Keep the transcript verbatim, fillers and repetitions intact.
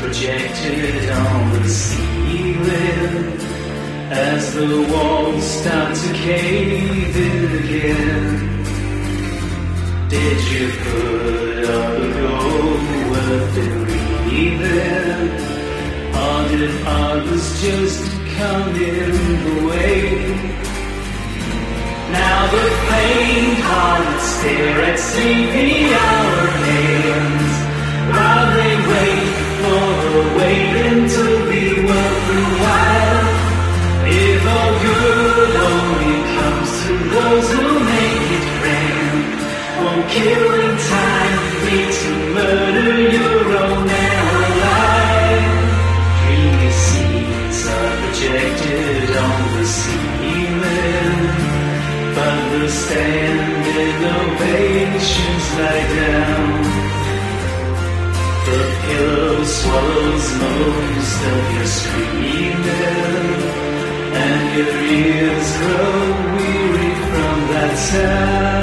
projected on the ceiling as the walls start to cave in again. Did you put up a goal worth it breathing, or did others just come in the way? Now the faint-hearted stare at sleepy hour hands while they wait for a waiting to be worth the while. If all good only comes to those who make it grand, won't killing time lead to murder your own ally? Dreamy seeds are projected on the ceiling, but the standing ovations lie down. The pillow swallows most of your screaming, and your ears grow weary from that sound.